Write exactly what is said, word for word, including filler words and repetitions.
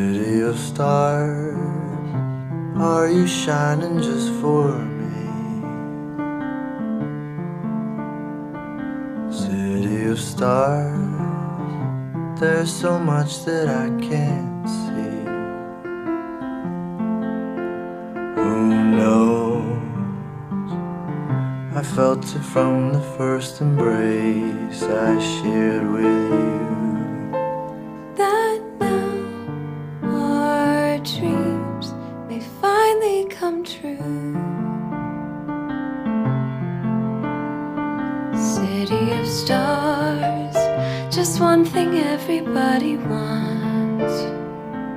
City of stars, are you shining just for me? City of stars, there's so much that I can't see. Who knows? I felt it from the first embrace I shared with you. That now our dreams may finally come true. City of stars, just one thing everybody wants.